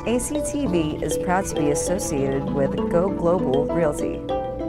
ACTV is proud to be associated with Go Global Realty.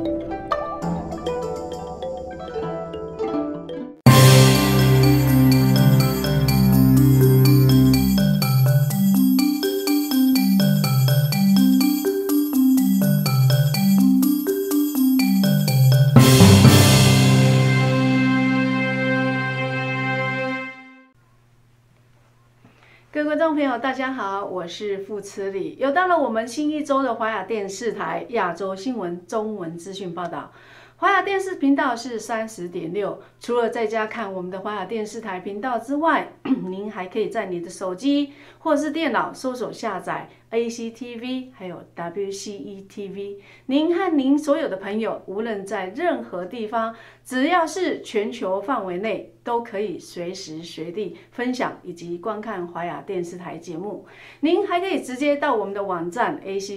各位观众朋友，大家好，我是傅慈理，又到了我们新一周的华雅电视台亚洲新闻中文资讯报道。华雅电视频道是30.6，除了在家看我们的华雅电视台频道之外，您还可以在你的手机或是电脑搜索下载 ACTV， 还有 WCETV。您和您所有的朋友，无论在任何地方，只要是全球范围内，都可以随时随地分享以及观看华雅电视台节目。您还可以直接到我们的网站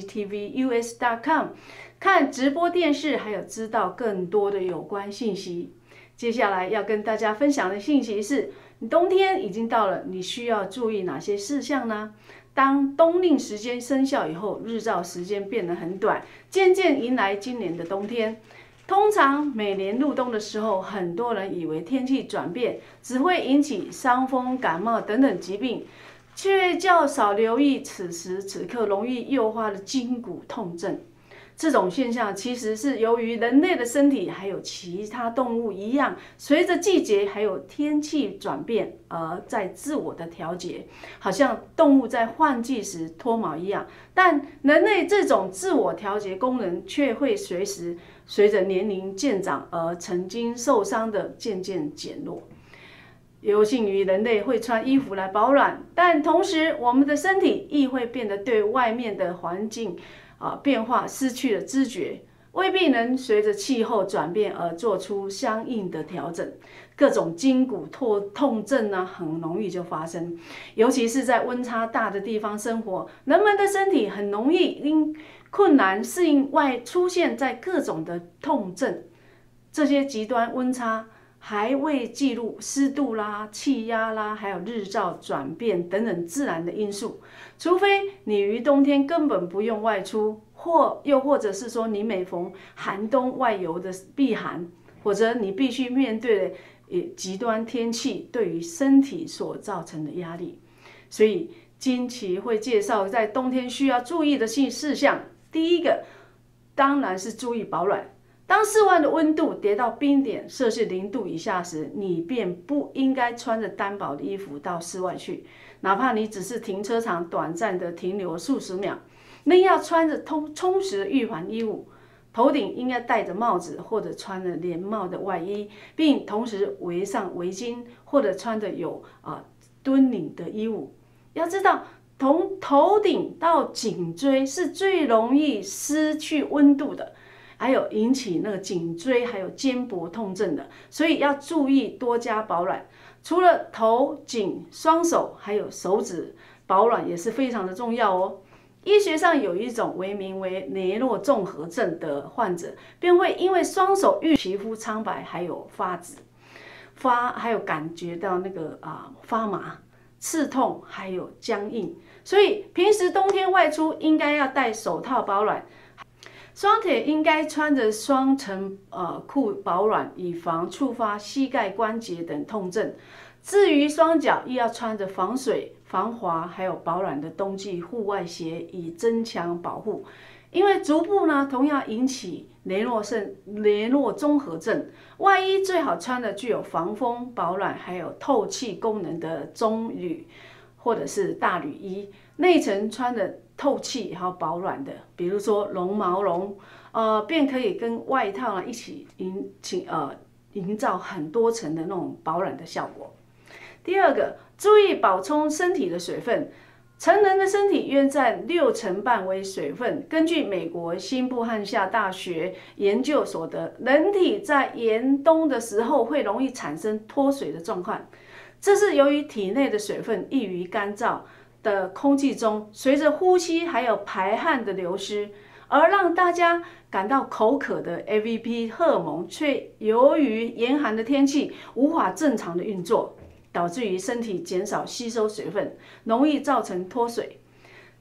actvus.com。看直播电视，还有知道更多的有关信息。接下来要跟大家分享的信息是，冬天已经到了，你需要注意哪些事项呢？当冬令时间生效以后，日照时间变得很短，渐渐迎来今年的冬天。通常每年入冬的时候，很多人以为天气转变只会引起伤风、感冒等等疾病，却较少留意此时此刻容易诱发的筋骨痛症。这种现象其实是由于人类的身体还有其他动物一样，随着季节还有天气转变而在自我的调节，好像动物在换季时脱毛一样。但人类这种自我调节功能却会随着年龄渐长而曾经受伤的渐渐减弱。有幸于人类会穿衣服来保暖，但同时我们的身体亦会变得对外面的环境变化失去了知觉，未必能随着气候转变而做出相应的调整。各种筋骨痛症呢，很容易就发生，尤其是在温差大的地方生活，人们的身体很容易因困难适应外出现在各种的痛症。这些极端温差还未记录湿度啦、气压啦，还有日照转变等等自然的因素。除非你于冬天根本不用外出，又或者是说你每逢寒冬外游的避寒，或者你必须面对极端天气对于身体所造成的压力。所以今期会介绍在冬天需要注意的事项。第一个当然是注意保暖。当室外的温度跌到冰点摄氏0度以下时，你便不应该穿着单薄的衣服到室外去，哪怕你只是停车场短暂的停留数十秒。另要穿着充实的御寒衣物，头顶应该戴着帽子或者穿着连帽的外衣，并同时围上围巾或者穿着有蹲领的衣物。要知道，从头顶到颈椎是最容易失去温度的，还有引起那个颈椎还有肩膊痛症的，所以要注意多加保暖。除了头、颈、双手还有手指保暖也是非常的重要哦。医学上有一种名为雷诺综合症的患者，便会因为双手皮肤苍白，还有发紫，还有感觉到那个发麻、刺痛，还有僵硬。所以平时冬天外出应该要戴手套保暖。双腿应该穿着双层裤保暖，以防触发膝盖关节等痛症。至于双脚，亦要穿着防水、防滑还有保暖的冬季户外鞋，以增强保护。因为足部呢同样引起雷诺综合症，外衣最好穿的具有防风、保暖还有透气功能的中履或者是大履衣，内层穿的透气还有保暖的，比如说绒毛绒，便可以跟外套一起营造很多层的那种保暖的效果。第二个，注意补充身体的水分。成人的身体约占半为水分。根据美国新布汉夏大学研究所得，人体在严冬的时候会容易产生脱水的状况，这是由于体内的水分易于干燥的空气中，随着呼吸还有排汗的流失，而让大家感到口渴的 AVP 荷尔蒙，却由于严寒的天气无法正常的运作，导致于身体减少吸收水分，容易造成脱水。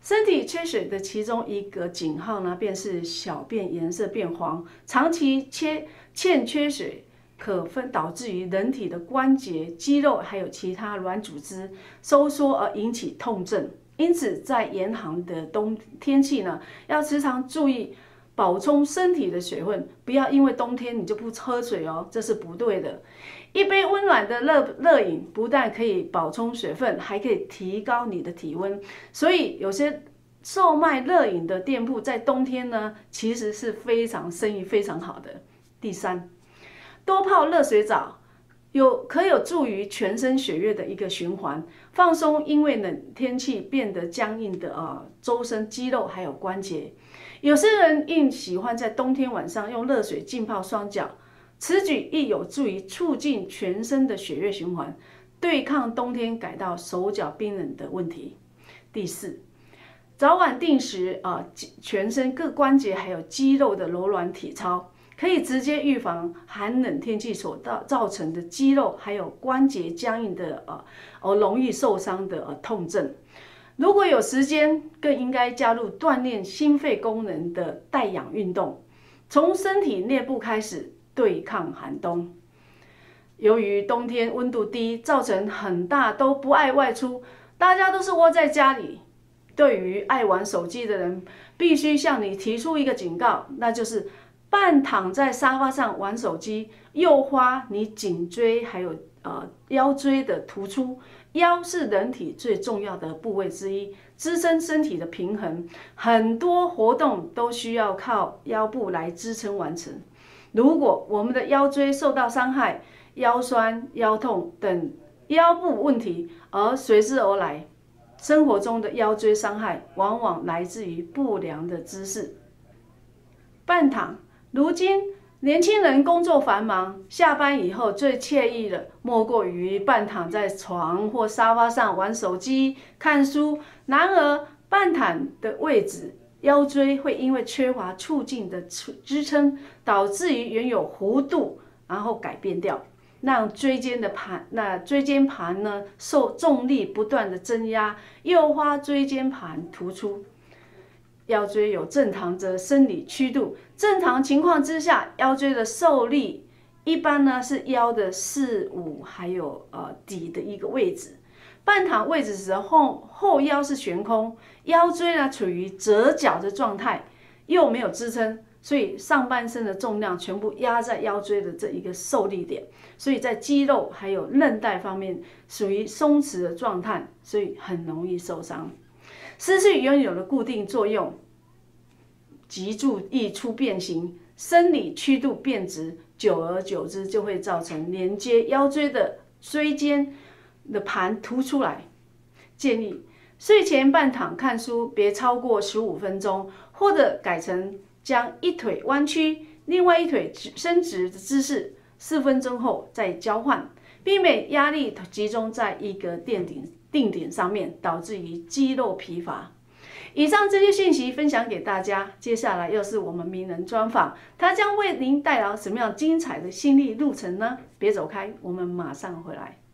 身体缺水的其中一个警号呢，便是小便颜色变黄，长期欠缺水。可导致于人体的关节、肌肉还有其他软组织收缩而引起痛症。因此，在严寒的天气呢，要时常注意补充身体的水分，不要因为冬天你就不喝水哦，这是不对的。一杯温暖的热饮不但可以补充水分，还可以提高你的体温。所以有些售卖热饮的店铺在冬天呢，其实是生意非常好的。第三，多泡热水澡可有助于全身血液的一个循环，放松因为冷天气变得僵硬的周身肌肉还有关节。有些人亦喜欢在冬天晚上用热水浸泡双脚，此举亦有助于促进全身的血液循环，对抗冬天感到手脚冰冷的问题。第四，早晚定时全身各关节还有肌肉的柔软体操。可以直接预防寒冷天气所造成的肌肉还有关节僵硬的容易受伤的痛症。如果有时间，更应该加入锻炼心肺功能的带氧运动，从身体内部开始对抗寒冬。由于冬天温度低，造成很大都不爱外出，大家都是窝在家里。对于爱玩手机的人，必须向你提出一个警告，那就是半躺在沙发上玩手机，诱发你颈椎还有腰椎的突出。腰是人体最重要的部位之一，支撑身体的平衡，很多活动都需要靠腰部来支撑完成。如果我们的腰椎受到伤害，腰酸、腰痛等腰部问题而随之而来，生活中的腰椎伤害往往来自于不良的姿势。半躺。如今年轻人工作繁忙，下班以后最惬意的莫过于半躺在床或沙发上玩手机、看书。然而，半躺的位置，腰椎会因为缺乏促进的支撑，导致于原有弧度，然后改变掉，让椎间盘呢受重力不断的增压，诱发椎间盘突出。腰椎有正常的生理曲度，正常情况之下，腰椎的受力一般呢是腰的4、5还有底的一个位置。半躺位置时后腰是悬空，腰椎呢处于折角的状态，又没有支撑，所以上半身的重量全部压在腰椎的这一个受力点，所以在肌肉还有韧带方面属于松弛的状态，所以很容易受伤。失去原有的固定作用，脊柱易出变形，生理曲度变直，久而久之就会造成连接腰椎的椎间的盘突出来。建议睡前半躺看书别超过15分钟，或者改成将一腿弯曲，另外一腿伸直的姿势，4分钟后再交换，避免压力集中在一个定点上面，导致于肌肉疲乏。以上这些讯息分享给大家，接下来又是我们名人专访，他将为您带来什么样精彩的心理路程呢？别走开，我们马上回来。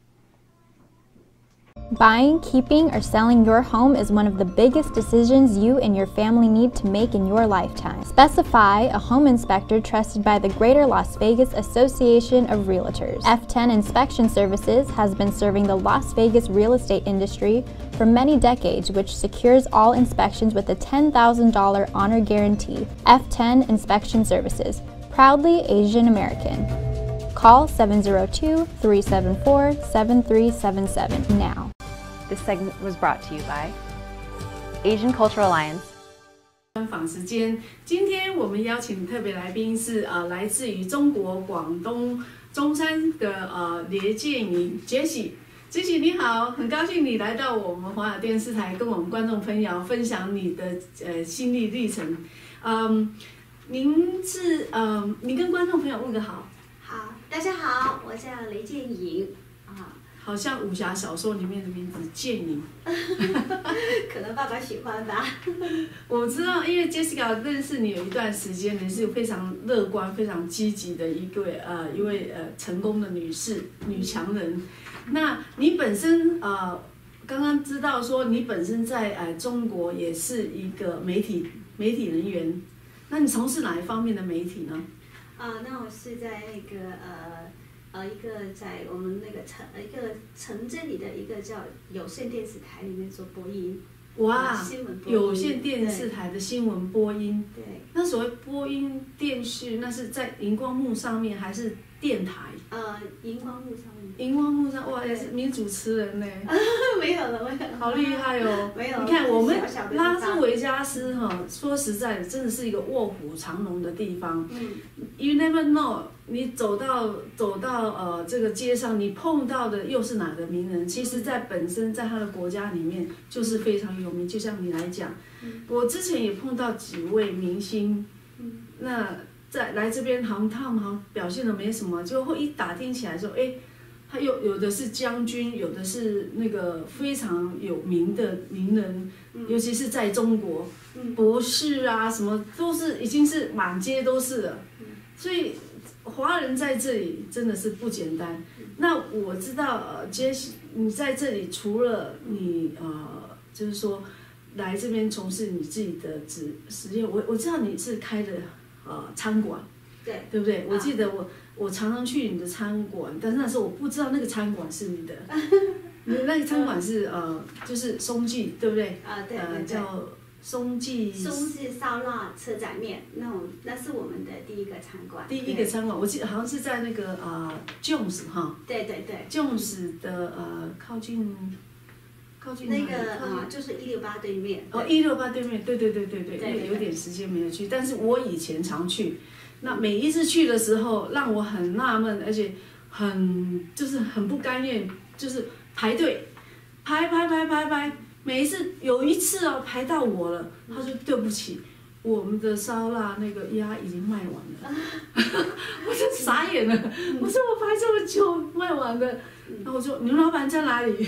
Buying, keeping, or selling your home is one of the biggest decisions you and your family need to make in your lifetime. Specify a home inspector trusted by the Greater Las Vegas Association of Realtors. F10 Inspection Services has been serving the Las Vegas real estate industry for many decades, which secures all inspections with a $10,000 honor guarantee. F10 Inspection Services, proudly Asian American. Call 702-374-7377 now. This segment was brought to you by Asian Cultural Alliance. 专访时间，今天我们邀请特别来宾是来自于中国广东中山的列建颖 Jessie。Jessie 你好，很高兴你来到我们华雅电视台，跟我们观众朋友分享你的心历历程。您跟观众朋友问个好。 好，大家好，我叫雷建颖好像武侠小说里面的名字建颖， 可能爸爸喜欢吧。 我知道，因为 Jessica 认识你有一段时间，你是非常乐观、非常积极的一位成功的女强人。那你本身刚刚知道说你本身在中国也是一个媒体人员，那你从事哪一方面的媒体呢？ 那我是在那个一个在我们那个一个城镇里的一个叫有线电视台里面做播音。 哇， 新闻播音有线电视台的新闻播音。 对。 那所谓播音电视，那是在荧光幕上面还是电台？ 荧光幕上面。 荧光幕上，哇，也是名主持人呢。 没有了， 好厉害哦！ 没有。 你看我们小小的拉斯维加斯哈，说实在的，真的是一个卧虎藏龙的地方。You never know， 你走到这个街上，你碰到的又是哪个名人？其实，在本身在他的国家里面就是非常有名。就像你来讲，我之前也碰到几位明星，那在来这边他们好像表现的没什么，就会一打听起来说，哎。他有的是将军，有的是那个非常有名的名人，尤其是在中国，博士啊什么都是已经是满街都是了。所以华人在这里真的是不简单。那我知道你在这里除了你就是说来这边从事你自己的实验，我知道你是开的餐馆，对不对？我记得我常常去你的餐馆，但是那时候我不知道那个餐馆是你的，你那个餐馆是就是松记，对不对？ 对。 叫松记烧腊车仔面，那是我们的第一个餐馆。 第一个餐馆，我记得好像是在那个Jones 哈。 对。 Jones 的靠近那个就是168对面。 168对面，对，有点时间没有去，但是我以前常去。那每一次去的时候，让我很纳闷，而且就是很不甘愿，就是排队，排，每一次有一次排到我了，他说对不起，我们的烧腊那个鸭已经卖完了，我就傻眼了，我说我排这么久卖完了，然后我说你们老板在哪里？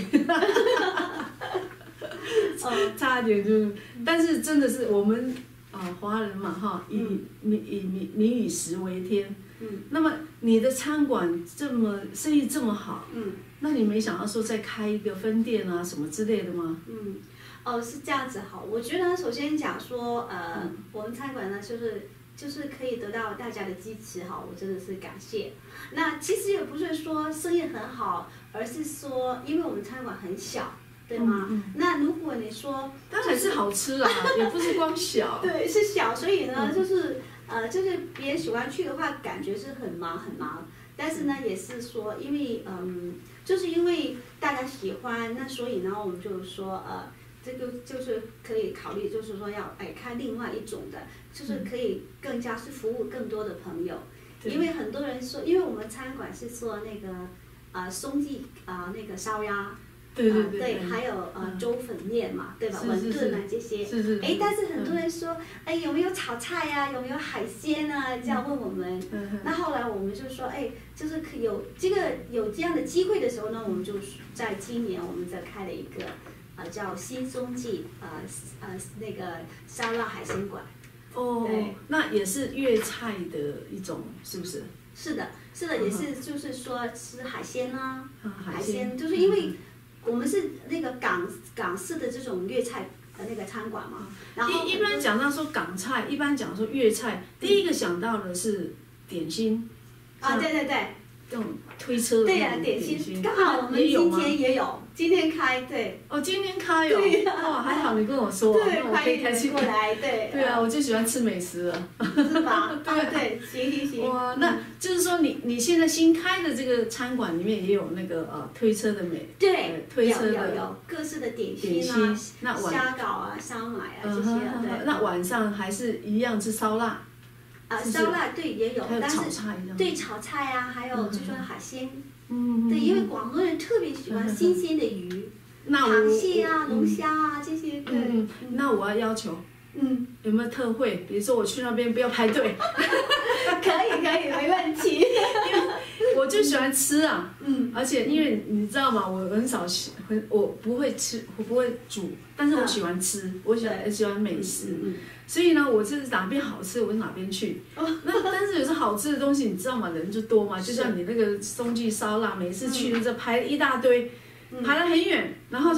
差点就是，但是真的是我们。华人嘛哈，以民以食为天。那么你的餐馆生意这么好，那你没想到说再开一个分店啊什么之类的吗？ 是这样子哈。我觉得首先讲说，我们餐馆呢就是可以得到大家的支持哈，我真的是感谢。那其实也不是说生意很好，而是说因为我们餐馆很小。对吗？那如果你说， 当然是好吃啊，也不是光小。 对，是小，所以呢，就是别人喜欢去的话，感觉是很忙。但是呢，也是说，因为就是因为大家喜欢，那所以呢，我们就是说这个就是可以考虑，就是说要开另外一种的，就是可以更加是服务更多的朋友。因为很多人说，因为我们餐馆是做那个松记那个烧鸭。对，还有粥粉面嘛，对吧？馄饨啊这些。但是很多人说，有没有炒菜呀？有没有海鲜啊？这样问我们。那后来我们就说，就是有这样的机会的时候呢，我们就在今年我们再开了一个叫新松记那个烧腊海鲜馆。 那也是粤菜的一种，是不是？ 是的，也是就是说吃海鲜啊，海鲜就是因为。我们是那个港式的这种粤菜的那个餐馆嘛，然后一般讲到说港菜，一般讲说粤菜，第一个想到的是点心。 对， 这种推车的对呀，点心刚好我们今天也有，今天开对。 今天开哦。对呀。还好你跟我说，那我可以开去过来，对。 对啊，我就喜欢吃美食了。 是吧？对，行。 哇，那就是说你现在新开的这个餐馆里面也有那个推车的对， 推车的有各式的点心啊，虾饺啊、烧麦啊这些对。 那晚上还是一样吃烧腊。 烧腊对也有，但是对炒菜啊，还有就是海鲜，对，因为广东人特别喜欢新鲜的鱼，螃蟹啊、龙虾啊这些，对。 那我要求，有没有特惠？比如说我去那边不要排队。 可以，没问题。因为我就喜欢吃啊，而且因为你知道吗，我我不会吃，我不会煮，但是我喜欢吃，我喜欢美食。所以呢，我就是哪边好吃，我就哪边去。但是有时候好吃的东西，你知道吗？人就多嘛。就像你那个松记烧腊，每次去就排一大堆，排得很远，然后就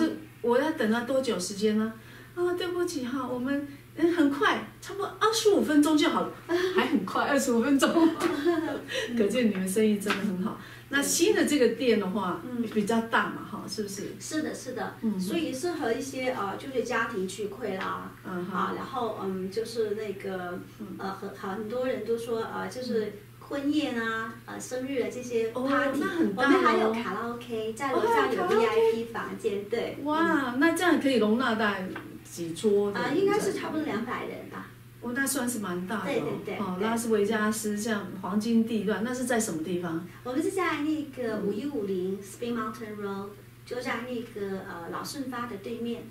我要等他多久时间呢？对不起哈，我们很快，差不多25分钟就好了，还很快25分钟，可见你们生意真的很好。那新的这个店的话，比较大嘛哈，是不是？ 是的，是的，所以适合一些就是家庭聚会啦，然后就是那个很多人都说就是婚宴啊，生日的这些 party， 我们还有卡拉 OK， 在楼上有 VIP 房间，对。 哇，那这样可以容纳大概几桌？ 应该是差不多200人吧。 那算是蛮大的。 对对对。 拉斯维加斯这样黄金地段，那是在什么地方？ 我们是在那个5150 Spring Mountain Road， 就在那个老顺发的对面。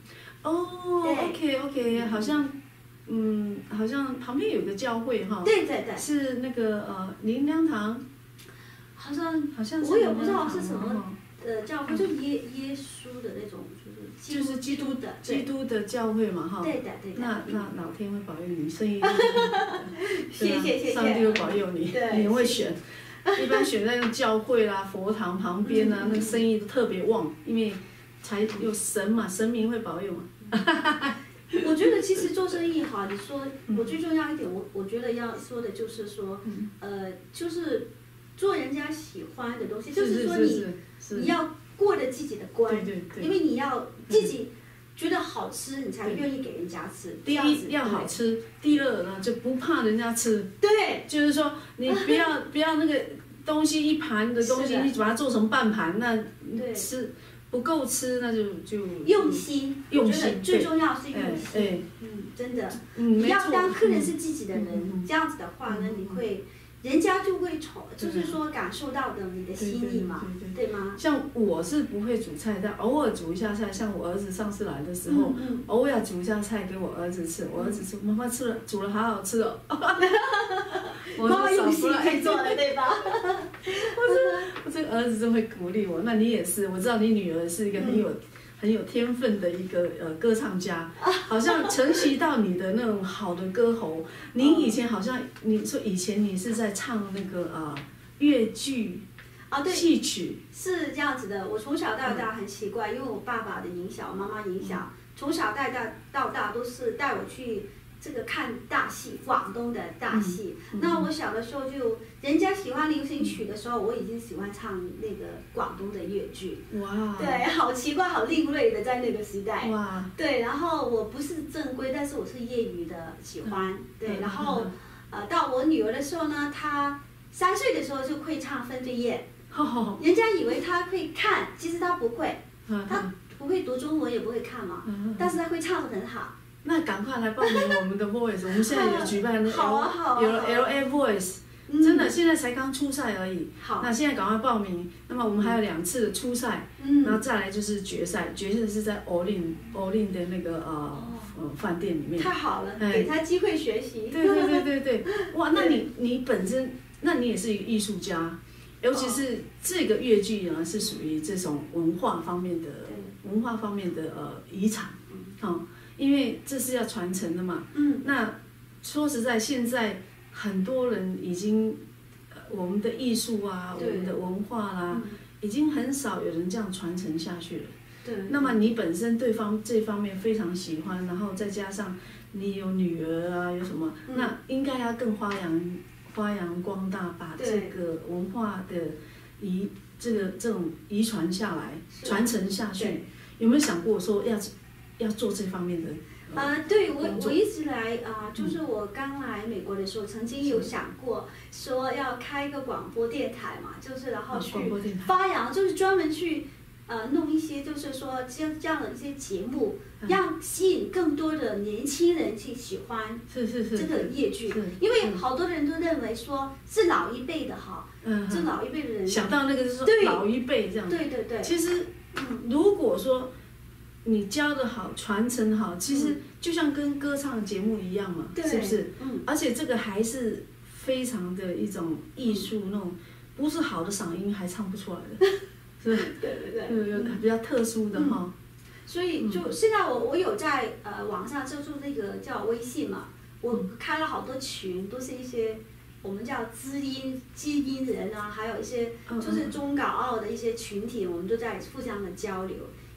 OK， 好像。好像旁边有个教会哈。 对对对。 是那个灵粮堂。 好像是。 我也不知道是什么教会，就耶稣的那种， 就是基督的教会嘛哈。 对的。 那老天会保佑你生意。 谢谢。 上帝会保佑你，你会选。一般选在那教会啦、佛堂旁边啊，那个生意都特别旺，因为才有神嘛，神明会保佑嘛。 我觉得其实做生意哈，你说我最重要一点，我觉得要说的就是说，就是做人家喜欢的东西，就是说你要过得自己的关，因为你要自己觉得好吃，你才愿意给人家吃。 第一要好吃，第二呢就不怕人家吃。 对， 就是说你不要那个东西一盘的东西，你把它做成半盘，那吃。不够吃，那就用心，我觉得最重要是用心。真的，你要当客人是自己的人，这样子的话呢，你会，人家就会就是说感受到的你的心意嘛，对吗？ 像我是不会煮菜，但偶尔煮一下菜。像我儿子上次来的时候，偶尔煮一下菜给我儿子吃。我儿子说：“妈妈煮了好好吃哦。” 妈妈用心去做的，对吧？ 我这个儿子真会鼓励我。那你也是，我知道你女儿是一个很有天分的一个歌唱家，好像承袭到你的那种好的歌喉。你以前好像你说以前你是在唱那个越剧对， 戏曲， 是这样子的。我从小到大很奇怪，因为我爸爸的影响，妈妈影响，从小到大都是带我去。这个看大戏，广东的大戏。那我小的时候就，人家喜欢流行曲的时候，我已经喜欢唱那个广东的粤剧。 哇！ 对，好奇怪，好另类的，在那个时代。 哇！ 对，然后我不是正规，但是我是业余的喜欢。对，然后到我女儿的时候呢，她3岁的时候就会唱分对燕。人家以为她会看，其实她不会。她不会读中文，也不会看嘛。但是她会唱得很好。 那赶快来报名我们的 Voice， 我们现在有举办的有了 LA Voice， 真的现在才刚初赛而已。那现在赶快报名。那么我们还有2次的初赛，然后再来就是决赛，决赛是在 Olin 的那个饭店里面。 太好了，给他机会学习。 对，哇，那你本身，那你也是一个艺术家，尤其是这个粤剧呢，是属于这种文化方面的遗产，因为这是要传承的嘛。那说实在，现在很多人已经，我们的艺术啊，我们的文化啦，已经很少有人这样传承下去了。 对。 那么你本身这方面非常喜欢，然后再加上你有女儿啊，有什么，那应该要更发扬光大，把这个文化的这种遗传下来，传承下去。有没有想过说要做这方面的？ 对，我一直来就是我刚来美国的时候，曾经有想过说要开一个广播电台嘛，就是然后去发扬，就是专门去弄一些就是说这样的一些节目，让吸引更多的年轻人去喜欢这个粤剧，因为好多人都认为说是老一辈的哈，这老一辈的人想到那个就是说老一辈这样， 对， 其实如果说你教得好，传承好，其实就像跟歌唱节目一样嘛，是不是？而且这个还是非常的一种艺术，那种不是好的嗓音还唱不出来的，是吧？ 对， 有比较特殊的哈。 所以就现在我有在网上就是那个叫微信嘛，我开了好多群，都是一些我们叫知音人啊，还有一些就是中港澳的一些群体，我们都在互相的交流。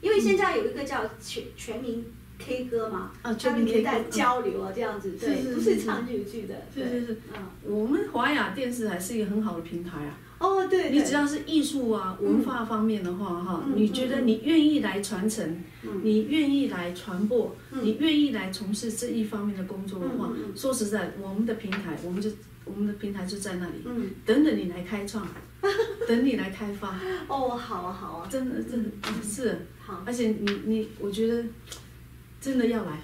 因为现在有一个叫全民 K 歌嘛， 全民 K 歌在交流啊这样子，对，不是唱日剧的， 是，我们华雅电视台是一个很好的平台啊。 哦，对， 你只要是艺术啊、文化方面的话，哈，你觉得你愿意来传承，你愿意来传播，你愿意来从事这一方面的工作的话，说实在，我们的平台就在那里，等着你来开创，等你来开发。 哦，好啊， 真的是， 好， 而且我觉得真的要来。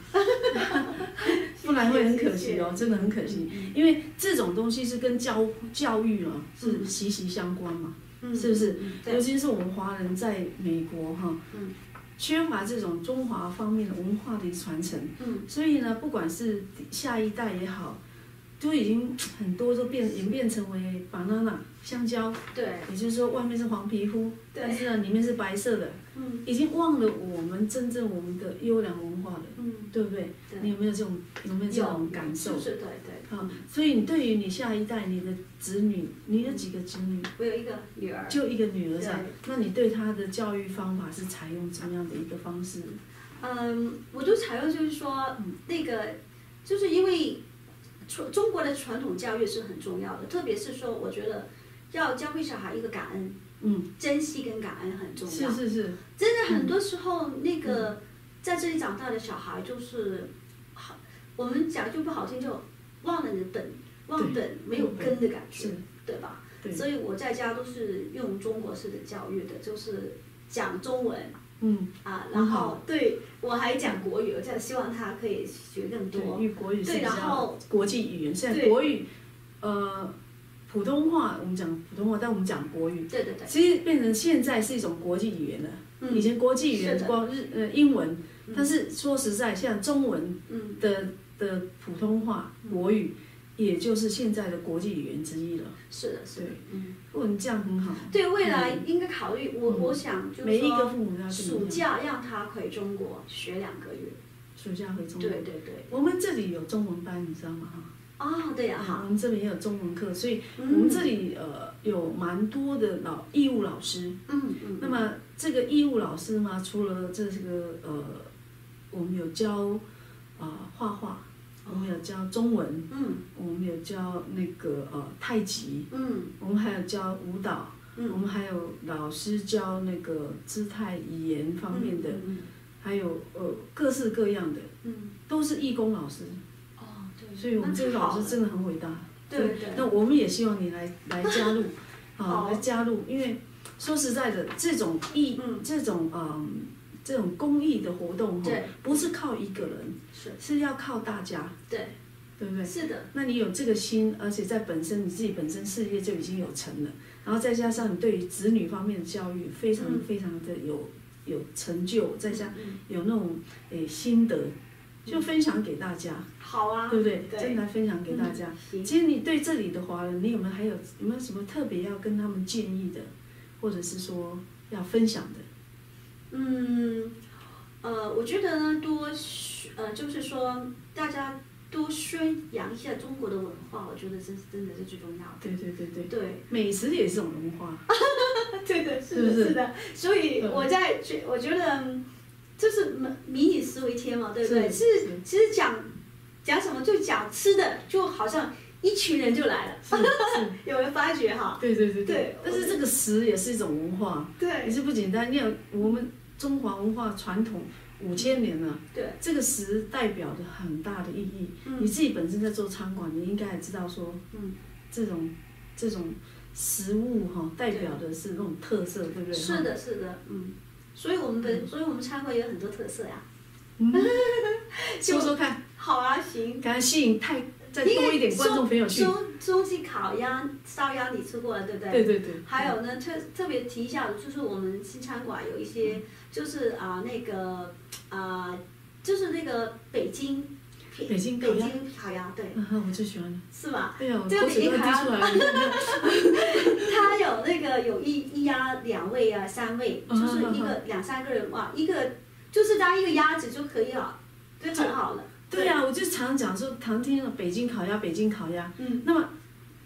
不然会很可惜哦，真的很可惜，因为这种东西是跟教育啊是息息相关嘛，是不是？尤其是我们华人在美国哈，缺乏这种中华方面的文化的传承，所以呢，不管是下一代也好，都已经很多都演变成为 banana 香蕉， 对， 也就是说外面是黄皮肤，但是呢里面是白色的，已经忘了我们真正我们的优良文化了，对不对？你有没有这种感受？ 是，对。 好，所以你对于你下一代，你的子女，你有几个子女？ 我有一个女儿， 就一个女儿噻。那你对她的教育方法是采用怎么样的一个方式？ 我就采用就是说，那个就是因为中国的传统教育是很重要的，特别是说，我觉得要教会小孩一个感恩，珍惜跟感恩很重要。 是， 真的很多时候那个在这里长大的小孩就是，我们讲句不好听就忘了你的本，忘本没有根的感觉，对吧？对。所以我在家都是用中国式的教育的，就是讲中文。然后对我还讲国语，我就希望他可以学更多。对， 国语是然后国际语言，现在国语，普通话我们讲普通话，但我们讲国语。 对。 其实变成现在是一种国际语言了。以前国际语言光英文，但是说实在，像中文的普通话国语，也就是现在的国际语言之一了。 是的， 对，你这样很好。 对，未来应该考虑，我想就是说， 每一个父母要暑假让他回中国学2个月。 暑假回中国。 对。 我们这里有中文班，你知道吗？ 对呀，好。 我们这边也有中文课，所以我们这里有蛮多的义务老师。那么这个义务老师嘛，除了这个我们有教画画。我们有教中文，我们有教那个太极，我们还有教舞蹈，我们还有老师教那个姿态语言方面的，还有各式各样的，都是义工老师。 对。 所以我们这个老师真的很伟大。 对。 那我们也希望你来加入，来加入，因为说实在的，这种这种公益的活动不是靠一个人，是要靠大家，对不对？是的。那你有这个心，而且在你自己本身事业就已经有成了，然后再加上你对于子女方面的教育非常的有成就，再加上有那种心得，就分享给大家。好啊，对不对？真的来分享给大家。其实你对这里的华人，你有没有什么特别要跟他们建议的，或者是说要分享的？ 我觉得呢，就是说大家多宣扬一下中国的文化，我觉得真的是最重要的。对，美食也是种文化。对的，是的。所以我觉得就是迷你思维天嘛，对不对？其实讲什么就讲吃的，就好像一群人就来了。有没有发觉哈？对。但是这个食也是一种文化，对，也是不简单。我们中华文化传统5000年了，对，这个食代表着很大的意义。你自己本身在做餐馆，你应该也知道说，这种食物代表的是那种特色，对不对？是的，所以我们餐馆有很多特色呀。说说看。好啊，行。赶快吸引再多一点观众朋友去。中式烤鸭、烧鸭你吃过了，对不对？对。还有呢，特别提一下，就是我们新餐馆有一些，就是就是那个北京烤鸭，对。我最喜欢的。是吧？对呀，我口水都滴出来了。它有那个有一鸭2位啊3位，就是一个2-3个人哇，一个就是当一个鸭子就可以了，就很好了。对呀，我就常讲说，常听北京烤鸭，那么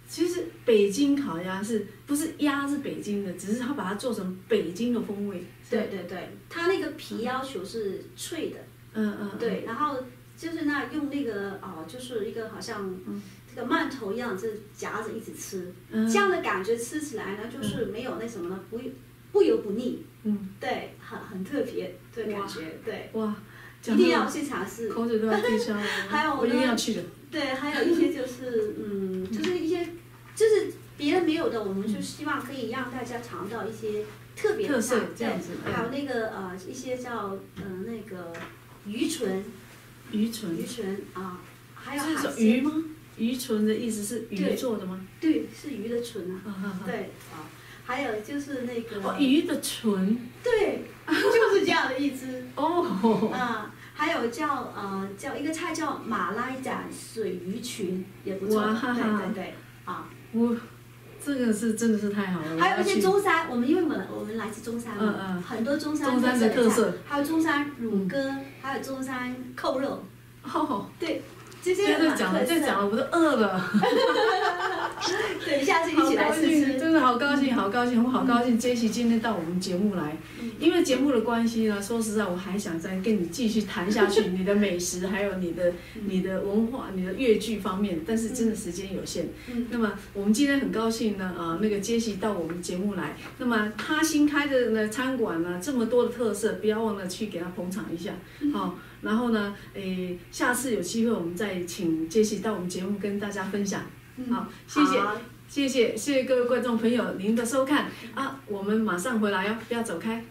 其实北京烤鸭不是鸭是北京的，只是它把它做成北京的风味。 对对对，它那个皮要求是脆的。对，然后就是那用那个就是一个好像这个馒头一样，就夹着一直吃，这样的感觉吃起来呢，就是没有那什么呢，不油不腻。对，很特别的感觉。对。哇。一定要去尝试。 口水都要滴下来。 还有我一定要去的。 对，还有一些就是就是一些就是别人没有的，我们就希望可以让大家尝到一些特别的特色这样子。 还有那个一些叫那个鱼唇。鱼唇啊，还有海鲜。 鱼吗？鱼唇的意思是鱼做的吗？ 对，是鱼的唇啊。对啊，还有就是那个。 鱼的唇。 对，就是这样的一只。 哦。 还有叫一个菜叫马来甲水鱼裙，也不错。对啊。 这个是真的是太好了。 还有一些中山，因为我们来自中山嘛，很多中山的特色，还有中山乳鸽，还有中山扣肉。对。这些再讲了，我都饿了。 对，下次一起来吃吃。 真的好高兴，好高兴，我好高兴，Jessie今天到我们节目来。因为节目的关系呢，说实在，我还想再跟你继续谈下去，你的美食，还有你的文化、你的粤剧方面，但是真的时间有限。那么我们今天很高兴呢，那个Jessie到我们节目来。那么他新开的呢餐馆呢，这么多的特色，不要忘了去给他捧场一下。好。然后呢，下次有机会我们再请Jessie到我们节目跟大家分享。好，谢谢各位观众朋友您的收看啊，我们马上回来哦，不要走开。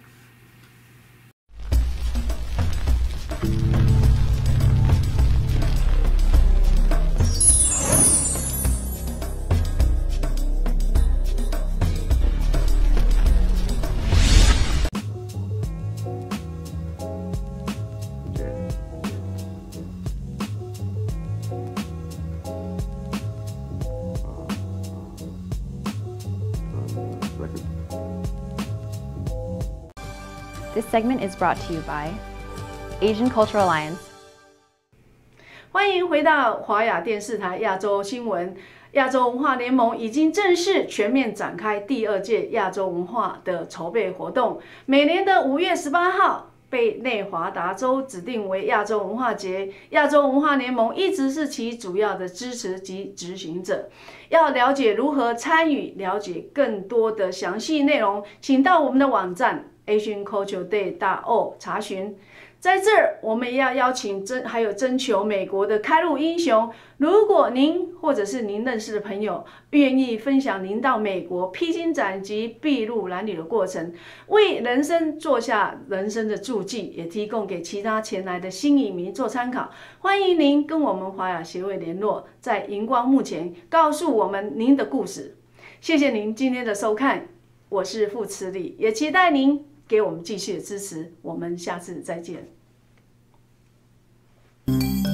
This segment is brought to you by Asian Cultural Alliance. 欢迎回到华雅电视台亚洲新闻。亚洲文化联盟已经正式全面展开第2届亚洲文化的筹备活动。每年的5月18号被内华达州指定为亚洲文化节，亚洲文化联盟一直是其主要的支持及执行者。要了解如何参与，了解更多的详细内容，请到我们的网站asiancultureday.org 查询。在这儿，我们也要邀请还有征求美国的开路英雄。如果您或者是您认识的朋友愿意分享您到美国披荆斩棘、筚路蓝缕的过程，为人生做下人生的注记，也提供给其他前来的新移民做参考。欢迎您跟我们华雅协会联络，在荧光幕前告诉我们您的故事。谢谢您今天的收看，我是傅慈丽，也期待您给我们继续的支持，我们下次再见。